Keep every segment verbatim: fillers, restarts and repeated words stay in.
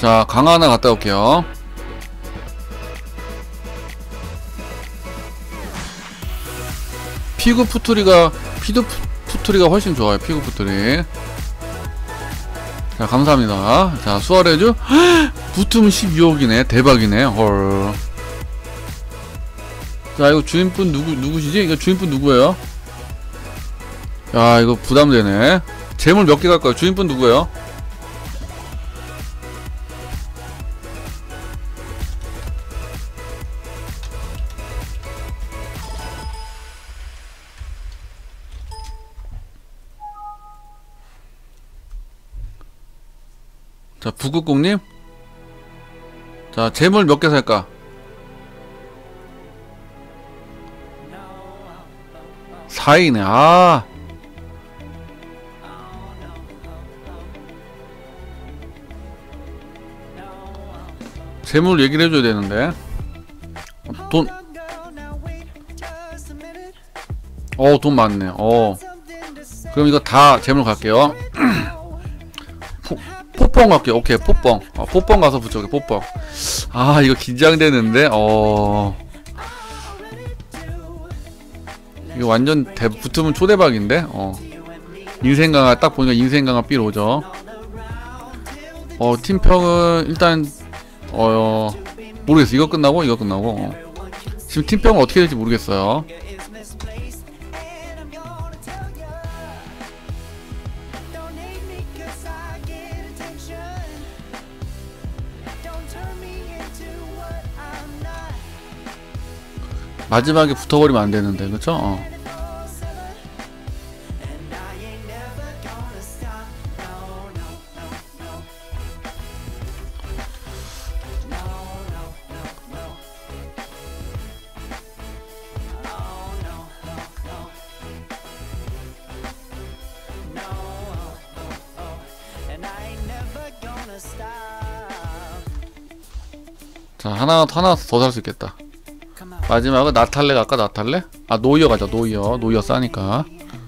자, 강화 하나 갔다 올게요. 피구 푸투리가 피드 푸투리가 훨씬 좋아요. 피구 푸투리. 자, 감사합니다. 자, 수아레즈 붙으면 십이억이네. 대박이네. 헐. 자, 이거 주인분 누구 누구시지? 이거 주인분 누구예요? 야, 이거 부담되네. 재물 몇 개 갈까요? 주인분 누구예요? 자, 부국공님. 자, 재물 몇 개 살까? 사이네. 아. 재물 얘기를 해줘야 되는데. 돈. 어, 돈 많네. 어. 그럼 이거 다 재물 갈게요. 포뻥 갈게요. 오케이, 포뻥. 어, 포뻥 가서 붙여볼게, 포뻥. 아, 이거 긴장되는데, 어. 이거 완전 대, 붙으면 초대박인데, 어. 인생강화, 딱 보니까 인생강화 B로 오죠. 어, 팀평은, 일단, 어, 모르겠어. 이거 끝나고, 이거 끝나고. 어. 지금 팀평은 어떻게 될지 모르겠어요. 마지막에 붙어버리면 안 되는데, 그쵸? 어. 자, 하나, 하나 더 살 수 있겠다. 마지막은 나탈레 갈까? 나탈레? 아, 노이어 가자. 노이어. 노이어 싸니까.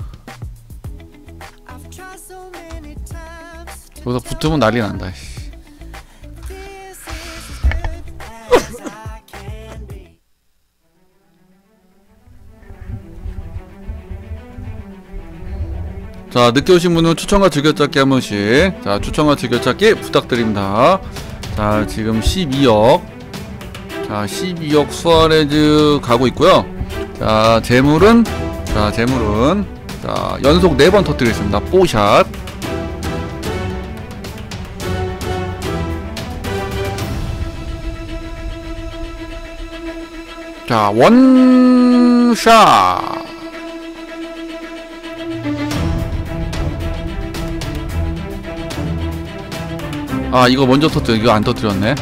여기서 붙으면 난리 난다. 자, 늦게 오신 분은 추천과 즐겨찾기 한 번씩. 자, 추천과 즐겨찾기 부탁드립니다. 자, 지금 십이억. 자, 십이억 수아레즈 가고 있고요. 자, 재물은 자, 재물은 자, 연속 네 번 터뜨리겠습니다. 뽀샷. 자, 원샷. 아, 이거 먼저 터뜨려. 이거 안 터뜨렸네.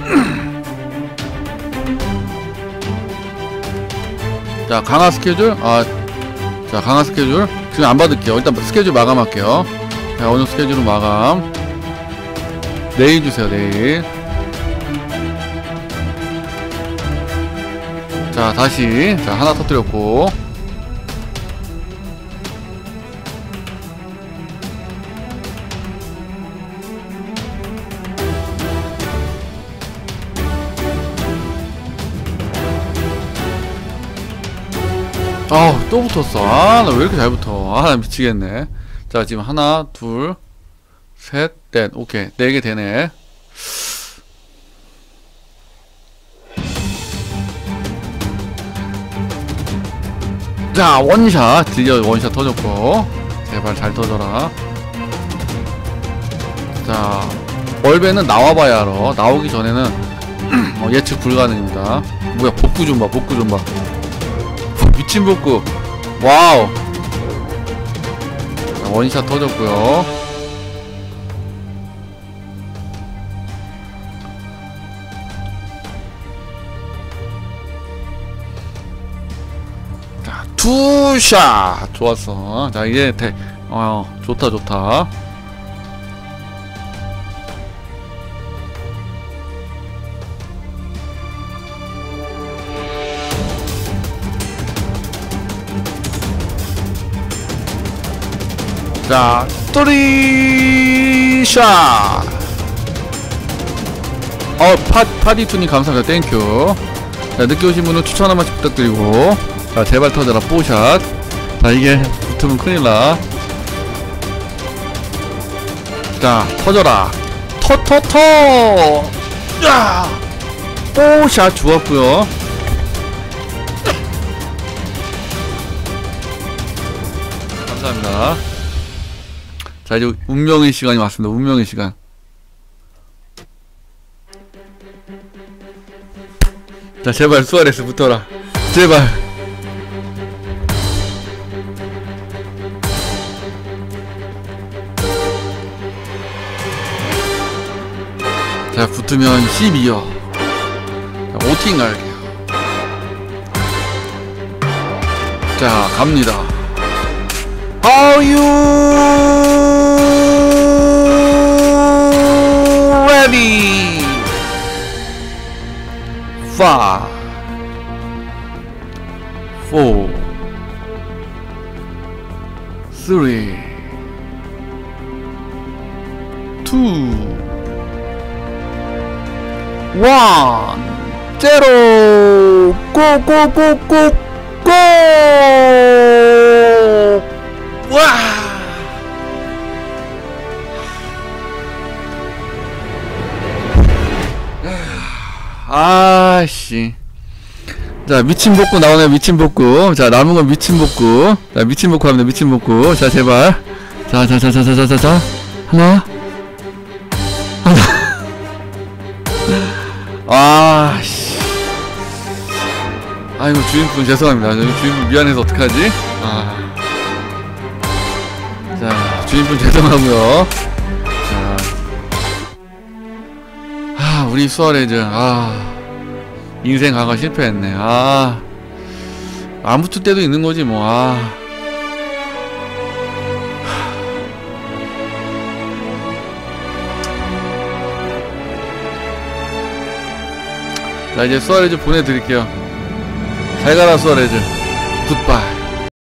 자, 강화 스케줄. 아, 자, 강화 스케줄. 지금 안 받을게요. 일단 스케줄 마감할게요. 자, 오늘 스케줄은 마감. 내일 주세요, 내일. 자, 다시. 자, 하나 터뜨렸고. 아우, 또 붙었어. 아, 나 왜 이렇게 잘 붙어. 아, 나 미치겠네. 자, 지금 하나, 둘, 셋, 넷. 오케이. 네 개 되네. 자, 원샷. 드디어 원샷 터졌고. 제발 잘 터져라. 자, 월배는 나와봐야 알아. 나오기 전에는 어, 예측 불가능입니다. 뭐야, 복구 좀 봐, 복구 좀 봐. 미친 복구. 와우. 자, 원샷 터졌고요. 자, 투샷. 좋았어. 자, 이제 대, 어, 좋다, 좋다. 자, 또리샷. 어, 파, 파디투님 감사합니다. 땡큐. 자, 늦게 오신 분은 추천 한 번씩 부탁드리고. 자, 제발 터져라, 뽀샷. 자, 이게 붙으면 큰일나. 자, 터져라. 터터터! 야! 뽀샷 좋았구요. 감사합니다. 자, 이제 운명의 시간이 왔습니다. 운명의 시간. 자, 제발 수아레스 붙어라. 제발. 자, 붙으면 십이요. 자, 오팅 갈게요. 자, 갑니다. Are you ready? Five, four, three, two, one, zero. Go, go, go, go, go! 와! 아씨. 자, 미친 복구 나오네요. 미친 복구. 자, 남은 건 미친 복구. 자, 미친 복구 합니다. 미친 복구. 자, 제발. 자, 자, 자, 자, 자, 자, 자, 자. 하나. 하나. 아씨. 아이고, 주인분 죄송합니다. 주인분 미안해서 어떡하지? 아. 자, 주인분 죄송하고요. 자, 아, 우리 수아레즈, 아, 인생 강화 실패했네. 아, 안 붙을 때도 있는 거지 뭐. 아, 자, 이제 수아레즈 보내드릴게요. 잘 가라 수아레즈. 굿바이.